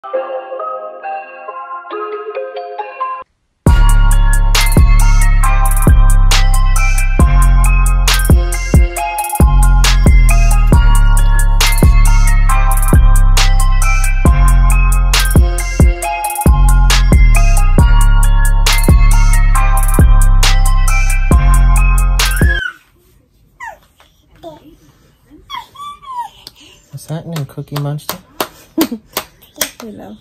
What's happening, Cookie Monster? Hello.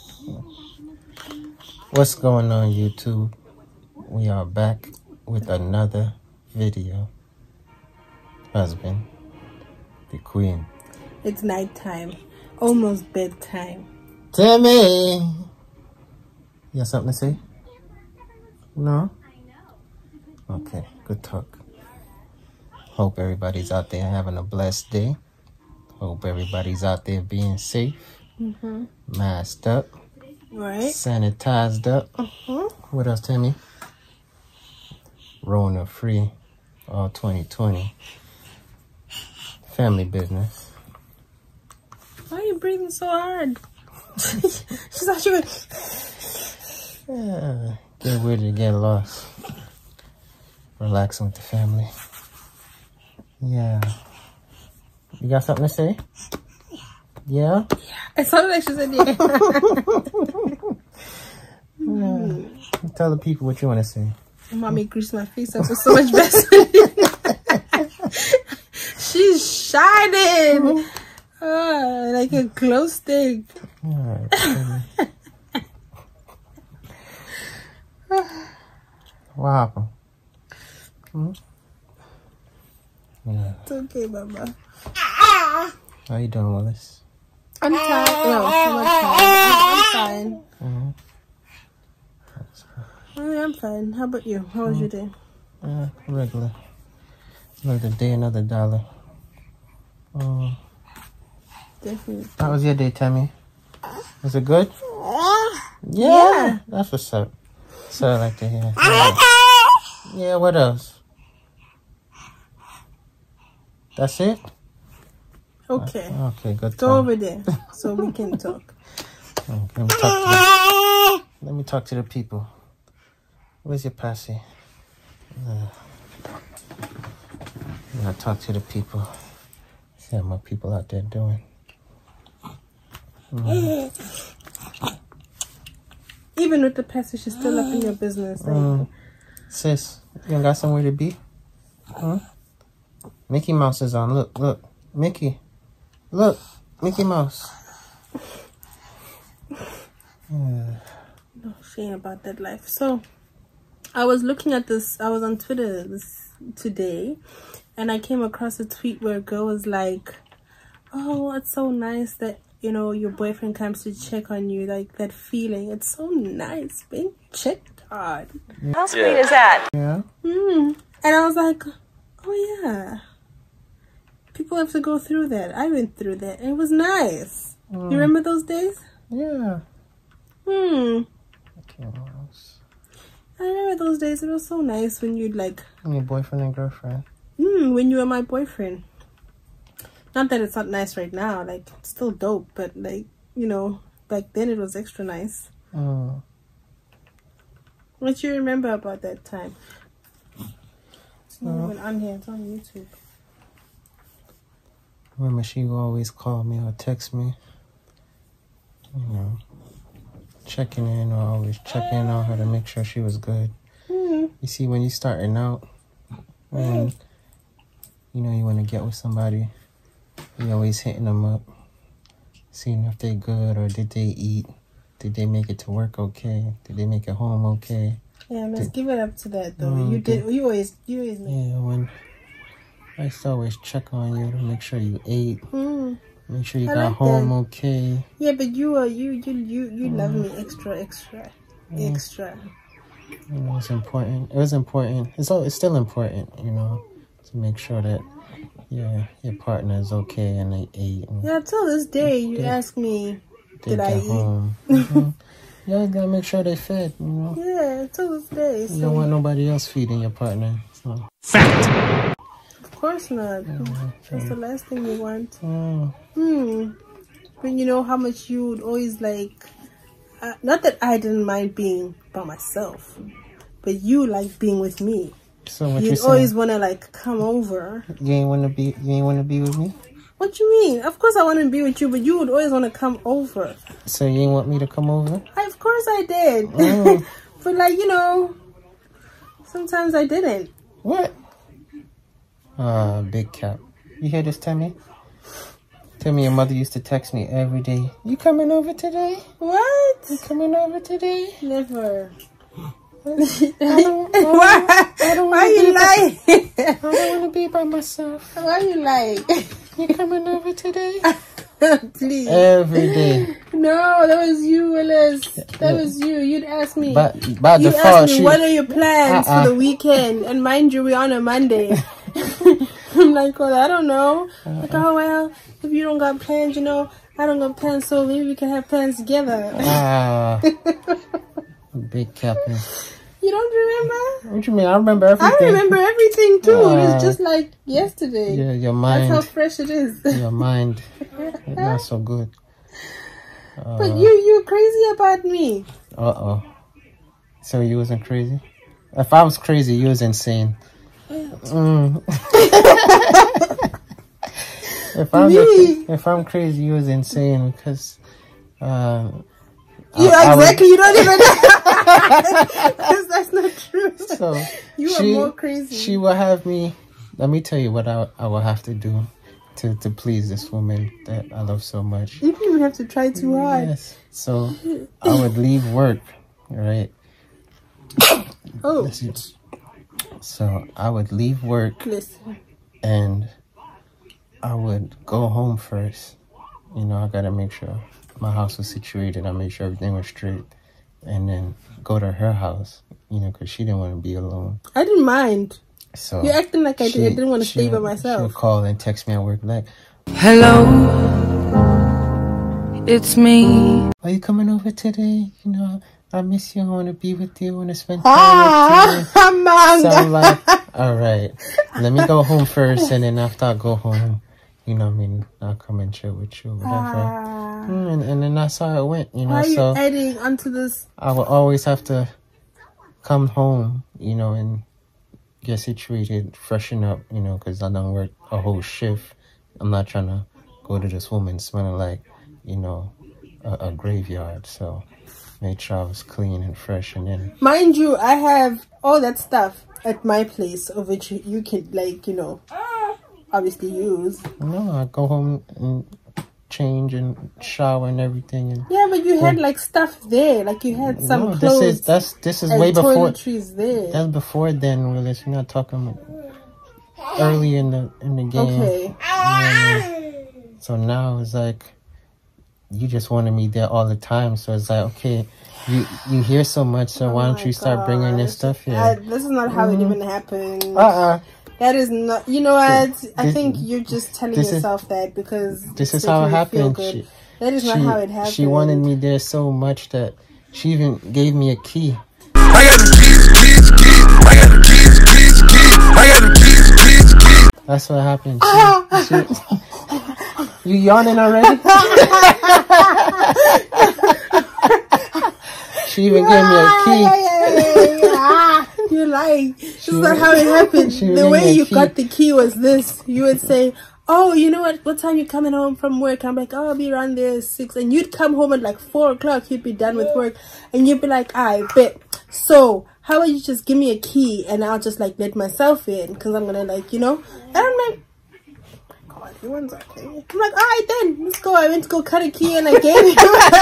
What's going on, YouTube? We are back with another video. Husband, the queen. It's nighttime. Almost bedtime. Timmy! You got something to say? No? Okay, good talk. Hope everybody's out there having a blessed day. Hope everybody's out there being safe. Masked up. Right. Sanitized up. What else, Timmy? Rona free. All 2020. Family business. Why are you breathing so hard? She's not sure. Yeah, get with it, get lost. Relaxing with the family. Yeah. You got something to say? Yeah? It sounded like she said yeah. Tell the people what you want to say. Mommy greased my face up with so much better. She's shining. Like a glow stick. Alright. What happened? Yeah. It's okay, Mama. How you doing, Willis? I'm tired. No, I'm fine. I'm fine. How about you? How was your day? Regular. Another day, another dollar. Definitely. How was your day, Tammy? Was it good? Yeah. That's what's up. So I like to hear. Yeah, what else? That's it? Okay. Okay, good. Go over there so we can talk. Okay, let me talk to the people. Where's your posse? I'm gonna talk to the people. See how my people out there doing. Even with the passage, she's still up in your business. Sis, you ain't got somewhere to be? Mickey Mouse is on. Look, look. Mickey. Look. Mickey Mouse. No shame about that life. So, I was looking at this. I was on Twitter today. And I came across a tweet where a girl was like, oh, it's so nice that, you know, your boyfriend comes to check on you. Like, that feeling. It's so nice being checked on. How sweet is that? Yeah. And I was like, oh, yeah. People have to go through that. I went through that. And it was nice. You remember those days? Yeah. I remember those days. It was so nice when you'd like... Your boyfriend and girlfriend. When you were my boyfriend. Not that it's not nice right now. Like, it's still dope. But, like, you know, back then it was extra nice. What do you remember about that time? It's not even on here. It's on YouTube. Remember, she would always call me or text me. You know, checking in or always checking on her to make sure she was good. You see, when you're starting out, and you know you want to get with somebody, you always hitting them up, seeing if they're good or did they eat, did they make it to work okay, did they make it home okay. Yeah, let's give it up to that though. You always make. Yeah, when I used to always check on you to make sure you ate, make sure you got like home that. okay. Yeah, but you love me extra. You know, it's important. It was important. It's still important, you know, to make sure that your partner is okay and they ate. And Yeah, till this day, you ask me, did I eat? Home. Yeah, you gotta make sure they fed, you know. Yeah, till this day. You don't want nobody else feeding your partner. So. Fact! Of course not. That's the last thing you want. But you know how much you would always like. Not that I didn't mind being by myself, but you like being with me. So what You'd always want to like come over. You ain't want to be. You ain't want to be with me. What you mean? Of course I want to be with you, but you would always want to come over. So you ain't want me to come over? Of course I did. But like, you know, sometimes I didn't. What? Big cap. You hear this, Tammy? Tell me your mother used to text me every day. You coming over today? What? You coming over today? Never. Why you lying? I don't want to be by myself. Why you lying? You coming over today? Please. Every day. No, that was you, Willis. That was you. You'd ask me. By you default, asked me, what are your plans for the weekend? And mind you, we're on a Monday. I'm like, well, I don't know. Like, oh, well, if you don't got plans, you know, I don't got plans, so maybe we can have plans together. Big captain. You don't remember? What you mean? I remember everything. I remember everything too. It was just like yesterday. Yeah, your mind. That's how fresh it is. Your mind. Not so good. But you're crazy about me. So you wasn't crazy? If I was crazy, you was insane. If I'm crazy, you was insane because you don't even know. Because that's not true. So you are more crazy. She will have me. Let me tell you what I will have to do to please this woman that I love so much. You didn't even have to try too hard. Yes. So I would leave work, right? Oh. So I would leave work. Listen. And I would go home first. You know, I gotta make sure my house was situated. I made sure everything was straight. And then go to her house, you know, because she didn't want to be alone. I didn't mind. So you're acting like I didn't want to stay by myself. She would call and text me at work like, hello, it's me. Are you coming over today? You know, I miss you. I want to be with you. I want to spend time with you. So I'm like, all right, let me go home first. And then after I go home, you know what I mean, I'll come and chill with you, whatever. And then that's how it went, you know. Why are you adding onto this? I would always have to come home, you know, and get situated, freshen up, you know, because I done work a whole shift. I'm not trying to go to this woman smelling like, you know, a graveyard. So make sure I was clean and fresh. And then, mind you, I have all that stuff at my place of which you can, like, you know, obviously use. No, I go home and change and shower and everything. And yeah, but you had like stuff there, like you had some clothes. This is way before. There. That's before then, Willis. We're not talking early in the game. Okay. So now it's like you just wanted me there all the time. So it's like, okay, you hear so much, so why don't you start bringing this stuff here? This is not how it even happened. That is not, you know what, I think you're just telling yourself that because this is how it happened. That is not how it happened. She wanted me there so much that she even gave me a key. I got the keys. I got the keys. I got the keys. That's what happened. You yawning already? She even gave me a key. You're lying. This is not how it happened. The way you got the key was this. You would say, oh, you know what time you coming home from work? I'm like, oh, I'll be around there at 6. And you'd come home at like 4 o'clock. You'd be done with work. And you'd be like, I bet. So how about you just give me a key and I'll just like let myself in? Because I'm going to like, you know. And I'm like, God, everyone's okay. I'm like, all right then. Let's go. I went to go cut a key and I gave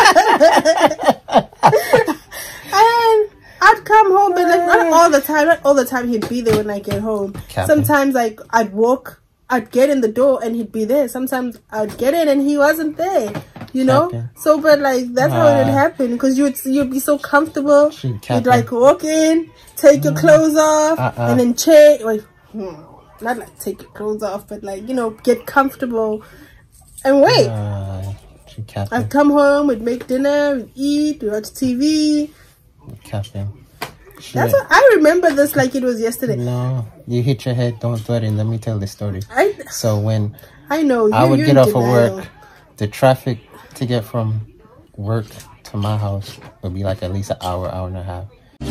him. And I'd come home, but like not all the time. Not all the time he'd be there when I get home. Sometimes like I'd get in the door and he'd be there. Sometimes I'd get in and he wasn't there. You know. So, but like that's how it would happen because you'd be so comfortable. You'd like walk in, take your clothes off, and then change. Like not like take your clothes off, but like, you know, get comfortable and wait. I'd come home, we'd make dinner, we'd eat, we'd watch TV. Captain. That's what I remember this like it was yesterday. No, you hit your head, don't threaten. Let me tell the story. So when I know I would get off of work, the traffic to get from work to my house would be like at least an hour, hour and a half.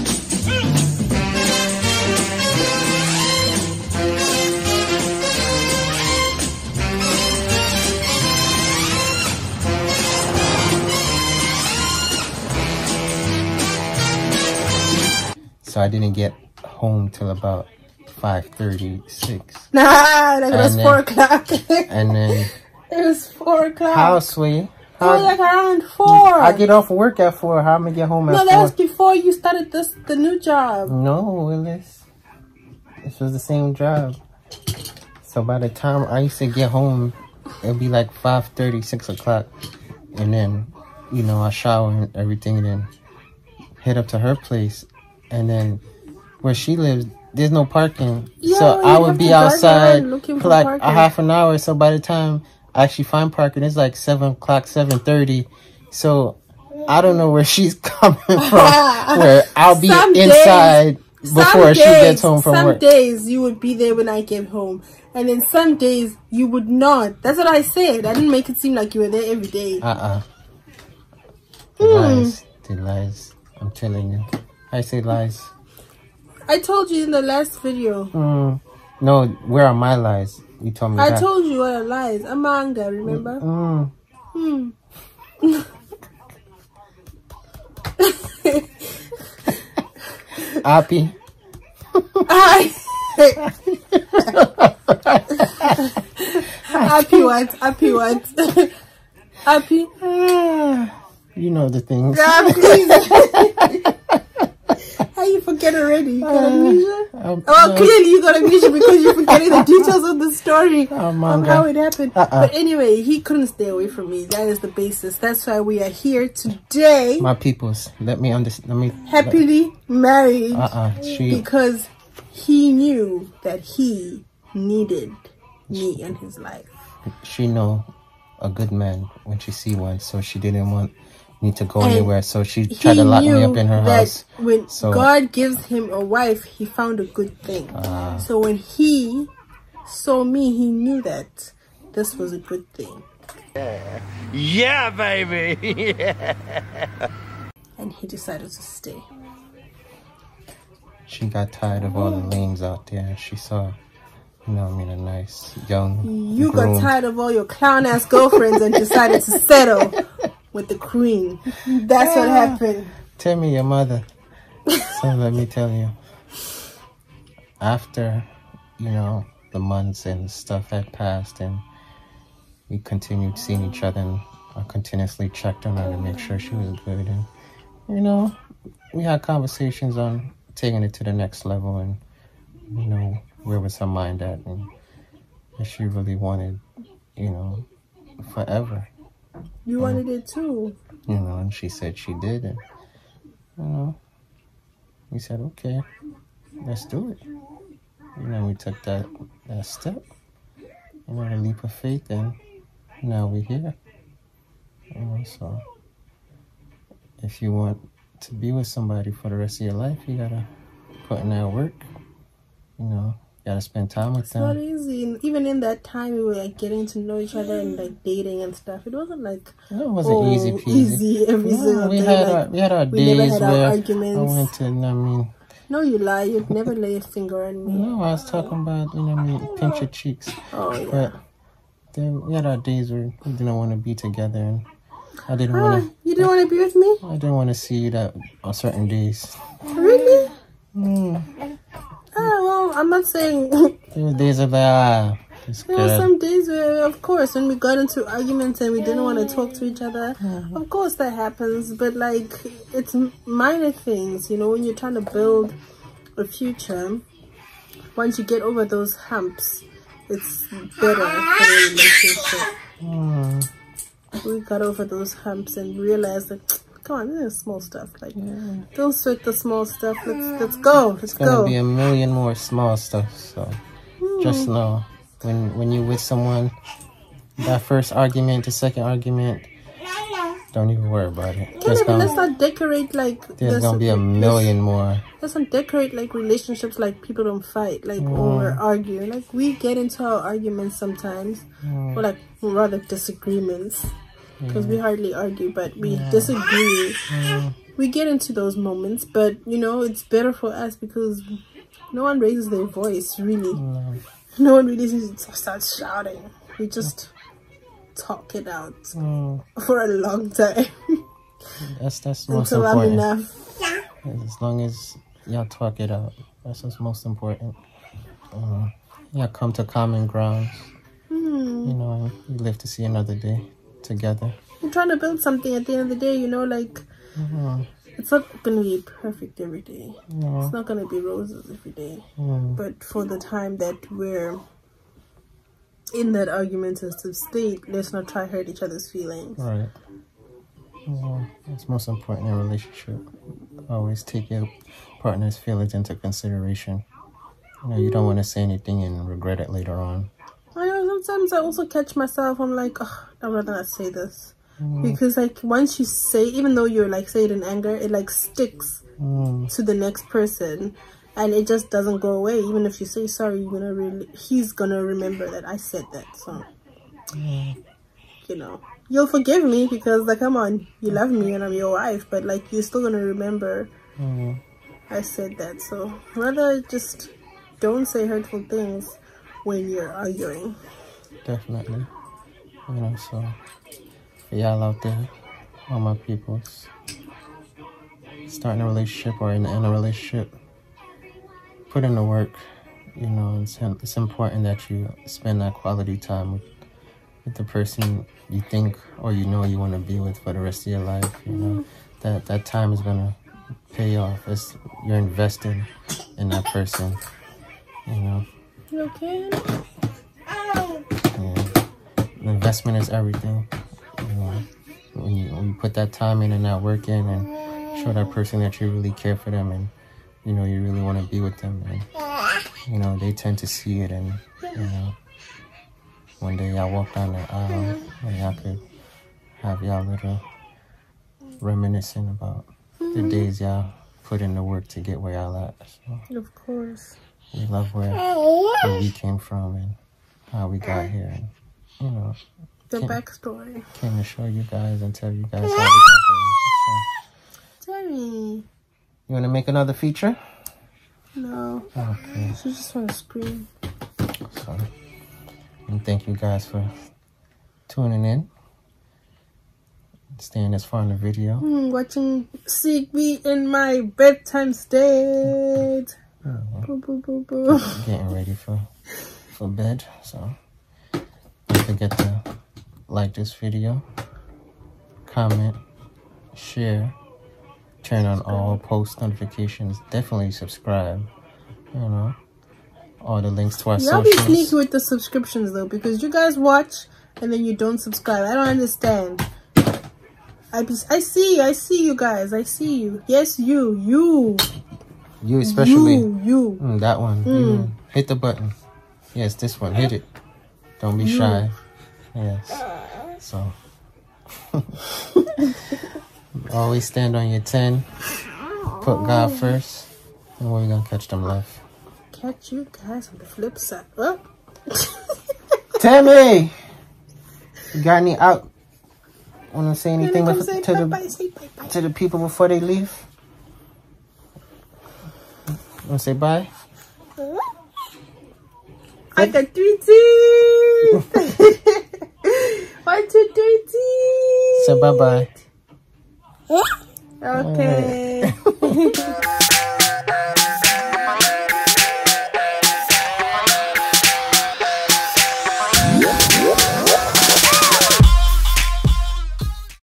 So I didn't get home till about 5:36. Nah, like it was 4 o'clock. And then it was 4 o'clock. how, sweet? It was like around 4. I get off work at 4. How am I gonna get home at 4? No, that was before you started the new job. No, Willis. This was the same job. So by the time I used to get home, it'd be like 5:30, 6 o'clock. And then, you know, I shower and everything and then head up to her place. And then where she lives, there's no parking. Yeah, so I would be outside for like parking. a half an hour. So by the time I actually find parking, it's like 7 o'clock, 7:30. So I don't know where she's coming from. Where I'll be inside before she gets home from work. Some days you would be there when I came home. And then some days you would not. That's what I said. I didn't make it seem like you were there every day. The lies. The lies. I'm telling you. I say lies. I told you in the last video. No, where are my lies? You told me that. I told you what are lies. Amanga, remember? Happy. Happy what? Happy what? Happy? You know the things. How you forget already? You got amnesia? Clearly you got amnesia because you're forgetting the details of the story of how it happened. But anyway, he couldn't stay away from me. That is the basis. That's why we are here today. My peoples, let me understand. Happily married She because he knew that he needed me in his life. She know a good man when she see one, so she didn't want me to go anywhere. So she tried to lock me up in her house. When God gives him a wife, he found a good thing. So when he saw me, he knew that this was a good thing. Yeah, baby. And he decided to stay. She got tired of all the lames out there. She saw, you know what I mean, a nice young You got tired of all your clown ass girlfriends and decided to settle with the queen. That's what happened. Tell me your mother. So let me tell you. After, you know, the months and stuff had passed and we continued seeing each other and I continuously checked on her to make sure she was good. And, you know, we had conversations on taking it to the next level and, you know, where was her mind at and if she really wanted, you know, forever. You wanted it too. You know, and she said she did. And, you know, we said, okay, let's do it. You know, we took that step, you know, the leap of faith, and now we're here. You know, so if you want to be with somebody for the rest of your life, you gotta put in that work. You know, you gotta spend time with them. It's not easy. And even in that time, we were like getting to know each other and like dating and stuff. It wasn't like it wasn't easy peasy. Easy every single we day. We had our days never had where our arguments. I went to, I mean. No, you lie. You'd never lay a finger on me. No, I was talking about, you know what I mean, pinch your cheeks. Oh, yeah. But then we had our days where we didn't want to be together, and I didn't want to. You didn't want to be with me? I didn't want to see you that on certain days. Really? Well, I'm not saying. There were days of like, there were some days where, of course, when we got into arguments and we didn't want to talk to each other, of course that happens. But like, it's minor things, you know, when you're trying to build a future. Once you get over those humps, it's better for the relationship. We got over those humps and realized that, come on, this is small stuff. Like, don't sweat the small stuff. Let's go. Let's go. It's gonna be a million more small stuff. So just know, when you're with someone, that first argument, the second argument, don't even worry about it. Let's not decorate like. There's gonna be a million more. Let's not decorate like relationships like people don't fight, like or argue. Like we get into our arguments sometimes, or like rather disagreements. because we hardly argue, but we disagree. We get into those moments, but you know, it's better for us because no one raises their voice, really. No one really starts shouting. We just talk it out for a long time. That's most until important. I'm enough. As long as y'all talk it out, that's what's most important. Y'all come to common grounds. You know, you live to see another day together. We're trying to build something at the end of the day, you know, like it's not gonna be perfect every day. It's not gonna be roses every day. But for the time that we're in that argumentative state, let's not try to hurt each other's feelings. Right. It's most important in a relationship. Always take your partner's feelings into consideration. You know, you don't want to say anything and regret it later on. I know, sometimes I also catch myself, I'm like, oh, I'd rather not say this. Because like once you say, even though you're like say it in anger, it like sticks to the next person. And it just doesn't go away. Even if you say sorry, he's gonna remember that I said that. So, you know, you'll forgive me because, like, come on, you love me and I'm your wife. But like, you're still gonna remember I said that. So, rather just don't say hurtful things when you're arguing. Definitely. You know, so for y'all out there, all my peoples, starting a relationship or in a relationship, put in the work. You know, it's important that you spend that quality time with the person you think or you know you want to be with for the rest of your life. You know, that time is gonna pay off. You're investing in that person. You know. You okay? Yeah. The investment is everything. You know, when you put that time in and that work in and show that person that you really care for them and you know you really want to be with them, and you know they tend to see it, and you know one day y'all walk down the aisle and y'all could have y'all little reminiscing about the days y'all put in the work to get where y'all at. So Of course. we love where we came from and how we got here, and you know The backstory. came to show you guys and tell you guys how we got here. So, Tell me. you want to make another feature? No. Okay. She just want to scream. So, and thank you guys for tuning in, staying this far in the video. Watching Seek Me in my bedtime state. Boo, boo, boo, boo. Getting ready for bed. So don't forget to like this video, comment, share, turn on all post notifications. Definitely subscribe. You know, all the links to our Y'all be socials. sneaky with the subscriptions though, because you guys watch and then you don't subscribe. I don't understand. I see you guys. I see you. Yes, you especially you. that one. You hit the button. Yes, this one. Hit it. Don't be shy. Yes. So always stand on your 10. Put God first, and we're gonna catch them left. Catch you guys on the flip side. Oh. Tammy, you got any out? Want to say anything Come with, say to bye-bye, say bye-bye. the people before they leave? Want to say bye? I got 3 teeth. 1, 2, 3 teeth. Say bye-bye. Okay.